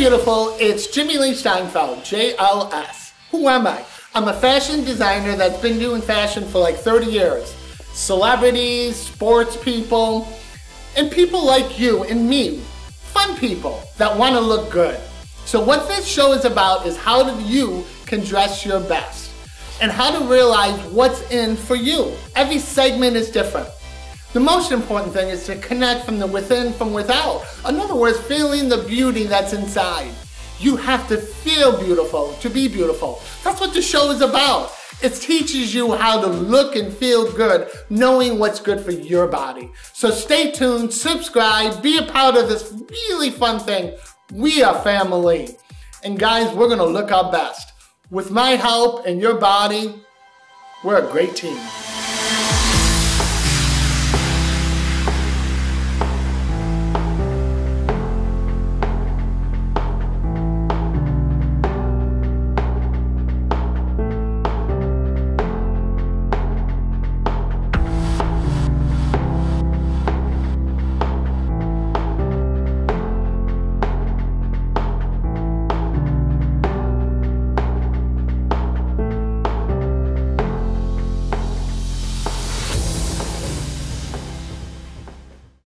beautiful, it's Jimmy Lee Steinfeld, JLS. Who am I? I'm a fashion designer that's been doing fashion for like 30 years. Celebrities, sports people, and people like you and me. Fun people that want to look good. So what this show is about is how you can dress your best and how to realize what's in for you. Every segment is different. The most important thing is to connect from the within, from without. In other words, feeling the beauty that's inside. You have to feel beautiful to be beautiful. That's what the show is about. It teaches you how to look and feel good, knowing what's good for your body. So stay tuned, subscribe, be a part of this really fun thing. We are family. And guys, we're gonna look our best. With my help and your body, we're a great team.